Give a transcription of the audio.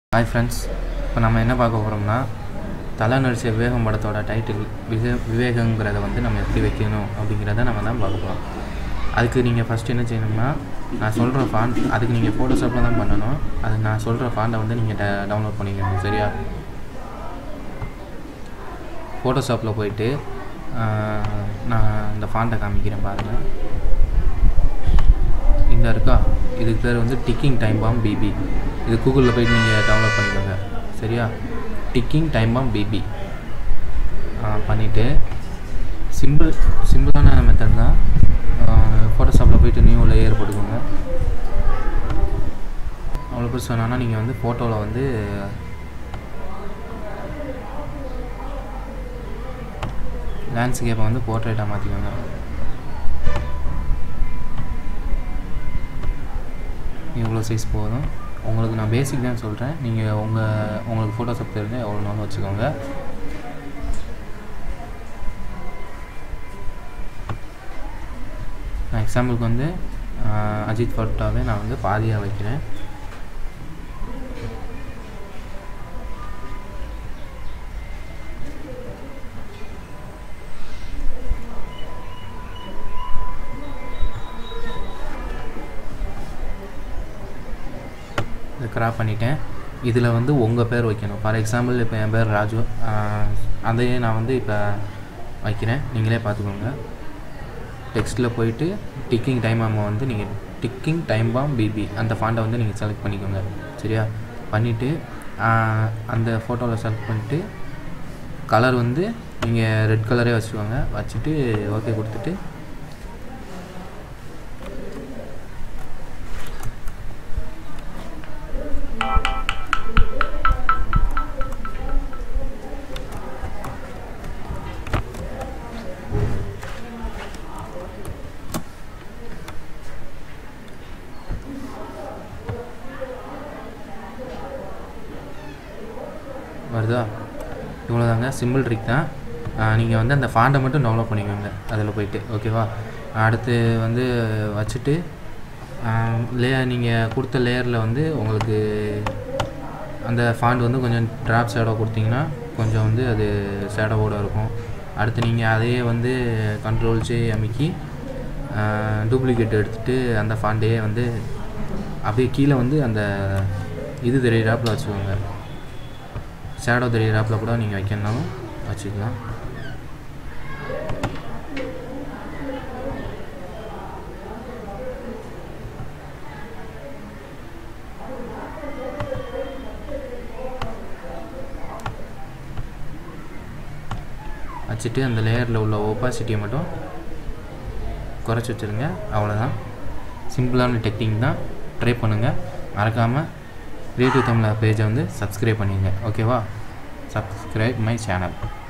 Hi friends, இப்போ நம்ம என்ன பார்க்க போகிறோம்னா தலை நடிச்ச விவேகம் படத்தோட டைட்டில் விவேகங்கிறத வந்து நம்ம எப்படி வைக்கணும் அப்படிங்கிறத நம்ம தான் பார்க்க போகிறோம். அதுக்கு நீங்கள் ஃபஸ்ட்டு என்ன செய்யணும்னா, நான் சொல்கிற ஃபாண்ட் அதுக்கு நீங்கள் ஃபோட்டோஷாப்பில் தான் பண்ணணும். அது நான் சொல்கிற ஃபாண்டை வந்து நீங்கள் டவுன்லோட் பண்ணிக்கணும். சரியா? ஃபோட்டோஷாப்பில் போயிட்டு நான் இந்த ஃபாண்ட்டை காமிக்கிறேன் பாருங்கள். இந்த இருக்கா, இதுக்கு பேர் வந்து டிக்கிங் டைம் பாம் பிபி. இது கூகுளில் போய்ட்டு நீங்கள் டவுன்லோட் பண்ணிக்கோங்க. சரியா? டிக்கிங் டைம் பாம் பிபி பண்ணிவிட்டு சிம்பிளான மெத்தட் தான். ஃபோட்டோஷாப்பில் போய்ட்டு நியூ லேயர் போட்டுக்கோங்க. அவ்வளோ பேர் சொன்னால் நீங்கள் வந்து ஃபோட்டோவில் வந்து லேண்ட்ஸ்கேப்பை வந்து போர்ட்ரேட்டாக மாற்றிக்கோங்க. இவ்வளோ சைஸ் போதும். உங்களுக்கு நான் பேசிக் தான் சொல்கிறேன். நீங்கள் உங்களுக்கு ஃபோட்டோஷாப் தெரிஞ்சால் எவ்வளோ நாளும் வச்சுக்கோங்க. நான் எக்ஸாம்பிளுக்கு வந்து அஜித் ஃபோட்டோவே நான் வந்து பாதியாக வைக்கிறேன். இதை கிராப் பண்ணிட்டேன். இதில் வந்து உங்கள் பேர் வைக்கணும். ஃபார் எக்ஸாம்பிள் இப்போ என் பேர் ராஜு, அதையே நான் வந்து இப்போ வைக்கிறேன். நீங்களே பார்த்துக்கோங்க. டெக்ஸ்ட்டில் போயிட்டு டிக்கிங் டைம் பாம் வந்து நீங்கள் டிக்கிங் டைம் பாம் பிபி அந்த ஃபாண்ட்டை வந்து நீங்கள் செலக்ட் பண்ணிக்கோங்க. சரியா? பண்ணிவிட்டு அந்த ஃபோட்டோவில் செலக்ட் பண்ணிவிட்டு கலர் வந்து நீங்கள் ரெட் கலரே வச்சுக்கோங்க. வச்சுட்டு ஓகே கொடுத்துட்டு வருதா? இவ்வளோதாங்க, சிம்பிள் ட்ரிக் தான். நீங்கள் வந்து அந்த ஃபாண்டை மட்டும் டவுன்லோட் பண்ணிக்கோங்க அதில் போய்ட்டு. ஓகேவா? அடுத்து வந்து வச்சுட்டு நீங்கள் கொடுத்த லேயரில் வந்து உங்களுக்கு அந்த ஃபாண்ட் வந்து கொஞ்சம் ட்ராப் ஷேடோ கொடுத்தீங்கன்னா கொஞ்சம் வந்து அது ஷேடோவோடு இருக்கும். அடுத்து நீங்கள் அதையே வந்து கண்ட்ரோல் C அமைக்கி டூப்ளிகேட் எடுத்துகிட்டு அந்த ஃபாண்டையே வந்து அப்படியே கீழே வந்து அந்த இது தெரியிறாப்பில் வச்சுக்கோங்க. ஷேடோ தெரியிறாப்பில் கூட நீங்கள் வைக்கணும்னாலும் வச்சுக்கலாம். வச்சுட்டு அந்த லேயரில் உள்ள ஒப்பாசிட்டியை மட்டும் குறைச்சி வச்சுருங்க. அவ்வளோதான். சிம்பிளான டெக்னிக் தான். ட்ரை பண்ணுங்கள். மறக்காமல் கிரியேட்டிவ் தமிழ் பேஜை வந்து சப்ஸ்கிரைப் பண்ணிடுங்க. ஓகேவா? Subscribe my channel.